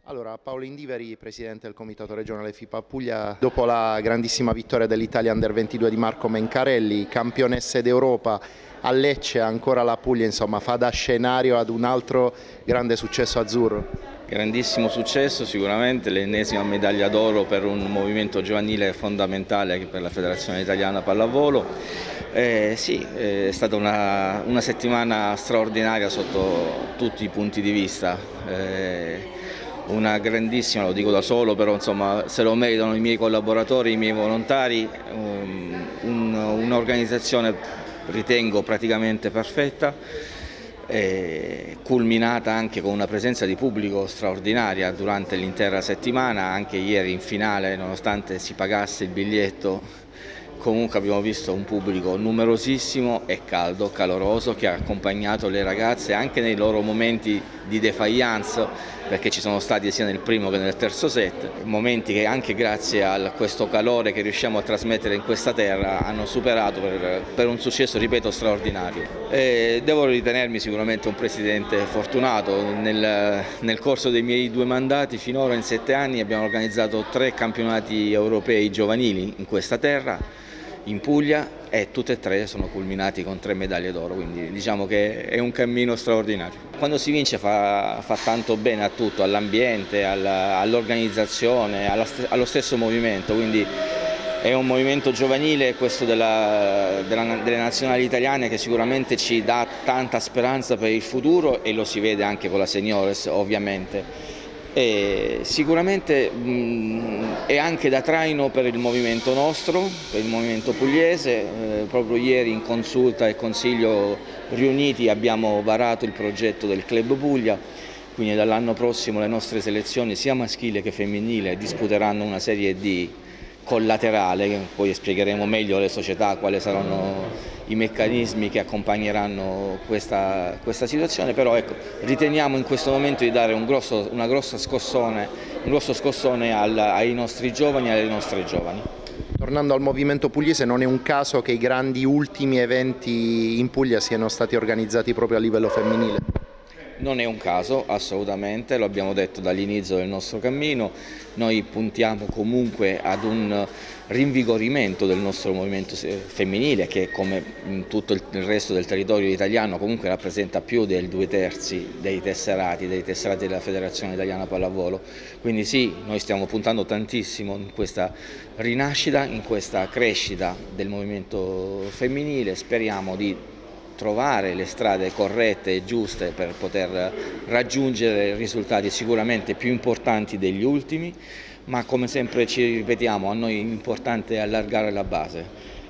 Allora, Paolo Indiveri, presidente del Comitato Regionale FIPA Puglia, dopo la grandissima vittoria dell'Italia Under 22 di Marco Mencarelli, campionessa d'Europa a Lecce, ancora la Puglia insomma, fa da scenario ad un altro grande successo azzurro. Grandissimo successo, sicuramente l'ennesima medaglia d'oro per un movimento giovanile fondamentale per la Federazione Italiana Pallavolo. Sì, è stata una settimana straordinaria sotto tutti i punti di vista. Una grandissima, lo dico da solo, però insomma se lo meritano i miei collaboratori, i miei volontari, un'organizzazione ritengo praticamente perfetta, culminata anche con una presenza di pubblico straordinaria durante l'intera settimana, anche ieri in finale, nonostante si pagasse il biglietto. Comunque abbiamo visto un pubblico numerosissimo e caldo, caloroso, che ha accompagnato le ragazze anche nei loro momenti di defiance, perché ci sono stati sia nel primo che nel terzo set, momenti che anche grazie a questo calore che riusciamo a trasmettere in questa terra hanno superato per un successo, ripeto, straordinario. Devo ritenermi sicuramente un presidente fortunato. Nel corso dei miei 2 mandati finora in 7 anni abbiamo organizzato 3 campionati europei giovanili in questa terra, in Puglia, e tutte e 3 sono culminati con 3 medaglie d'oro, quindi diciamo che è un cammino straordinario. Quando si vince fa tanto bene a tutto, all'ambiente, all'organizzazione, allo stesso movimento, quindi è un movimento giovanile questo delle nazionali italiane che sicuramente ci dà tanta speranza per il futuro e lo si vede anche con la Seniores ovviamente. E sicuramente è anche da traino per il movimento nostro, per il movimento pugliese. Proprio ieri in consulta e consiglio riuniti abbiamo varato il progetto del Club Puglia, quindi dall'anno prossimo le nostre selezioni sia maschile che femminile disputeranno una serie D collaterale, poi spiegheremo meglio alle società quali saranno i meccanismi che accompagneranno questa situazione, però ecco, riteniamo in questo momento di dare un grosso scossone ai nostri giovani e alle nostre giovani. Tornando al movimento pugliese, non è un caso che i grandi ultimi eventi in Puglia siano stati organizzati proprio a livello femminile? Non è un caso, assolutamente, lo abbiamo detto dall'inizio del nostro cammino. Noi puntiamo comunque ad un rinvigorimento del nostro movimento femminile che, come in tutto il resto del territorio italiano, comunque rappresenta più del 2/3 dei tesserati della Federazione Italiana Pallavolo. Quindi sì, noi stiamo puntando tantissimo in questa rinascita, in questa crescita del movimento femminile. Speriamo di trovare le strade corrette e giuste per poter raggiungere risultati sicuramente più importanti degli ultimi, ma come sempre ci ripetiamo, a noi è importante allargare la base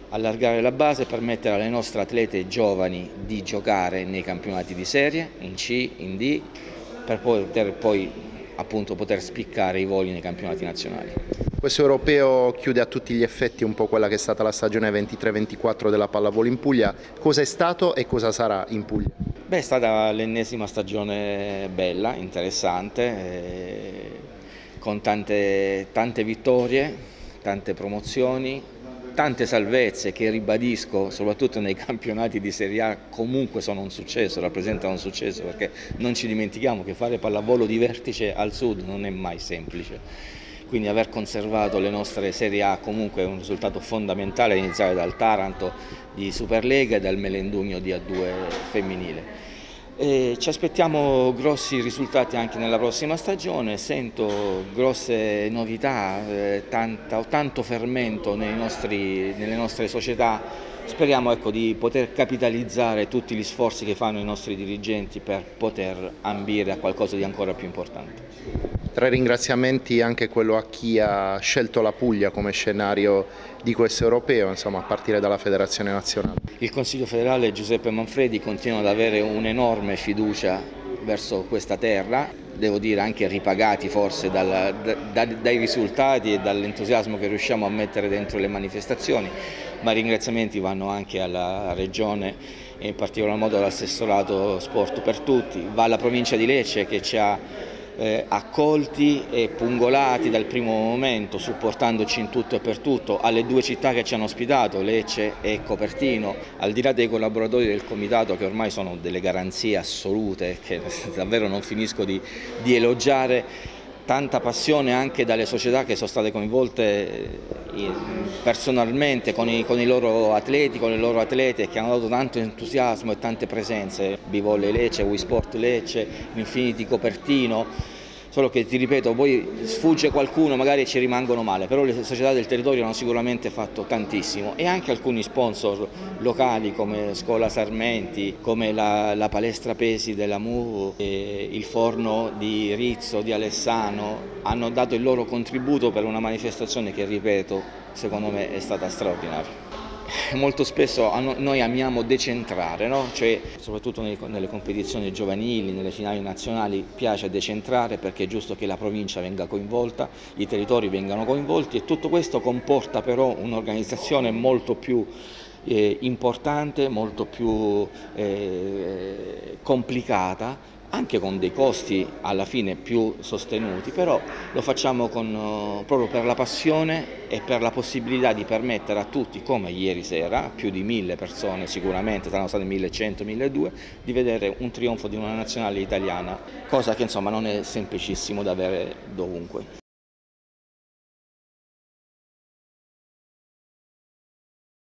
e permettere alle nostre atlete giovani di giocare nei campionati di serie, in C, in D, per poi appunto poter spiccare i voli nei campionati nazionali. Questo europeo chiude a tutti gli effetti un po' quella che è stata la stagione 23-24 della pallavolo in Puglia. Cosa è stato e cosa sarà in Puglia? Beh, è stata l'ennesima stagione bella, interessante, con tante vittorie, tante promozioni, tante salvezze che, ribadisco, soprattutto nei campionati di Serie A comunque sono un successo, rappresentano un successo, perché non ci dimentichiamo che fare pallavolo di vertice al sud non è mai semplice. Quindi aver conservato le nostre Serie A comunque è un risultato fondamentale, a iniziare dal Taranto di Superlega e dal Melendugno di A2 femminile. Ci aspettiamo grossi risultati anche nella prossima stagione, sento grosse novità, tanto fermento nelle nostre società. Speriamo di poter capitalizzare tutti gli sforzi che fanno i nostri dirigenti per poter ambire a qualcosa di ancora più importante. Tra i ringraziamenti anche quello a chi ha scelto la Puglia come scenario di questo europeo, insomma, a partire dalla Federazione Nazionale. Il Consiglio federale Giuseppe Manfredi continua ad avere un'enorme fiducia verso questa terra, devo dire anche ripagati forse dai risultati e dall'entusiasmo che riusciamo a mettere dentro le manifestazioni, ma i ringraziamenti vanno anche alla Regione e in particolar modo all'assessorato Sport per Tutti, va alla provincia di Lecce che ci ha accolti e pungolati dal primo momento, supportandoci in tutto e per tutto, alle 2 città che ci hanno ospitato, Lecce e Copertino, al di là dei collaboratori del comitato che ormai sono delle garanzie assolute, che davvero non finisco di elogiare. tanta passione anche dalle società che sono state coinvolte personalmente con i loro atleti, con le loro atlete, che hanno dato tanto entusiasmo e tante presenze, Bivolle Lecce, WeSport Lecce, Infinity Copertino. Solo che ti ripeto, poi sfugge qualcuno, magari ci rimangono male, però le società del territorio hanno sicuramente fatto tantissimo e anche alcuni sponsor locali come Scuola Sarmenti, come la palestra pesi della MU, il forno di Rizzo, di Alessano, hanno dato il loro contributo per una manifestazione che, ripeto, secondo me è stata straordinaria. Molto spesso noi amiamo decentrare, no? Cioè, soprattutto nelle competizioni giovanili, nelle finali nazionali, piace decentrare perché è giusto che la provincia venga coinvolta, i territori vengano coinvolti e tutto questo comporta però un'organizzazione molto più importante, molto più complicata, anche con dei costi alla fine più sostenuti, però lo facciamo proprio per la passione e per la possibilità di permettere a tutti, come ieri sera, più di 1000 persone sicuramente, saranno state 1100, 1200, di vedere un trionfo di una nazionale italiana, cosa che insomma non è semplicissimo da avere dovunque.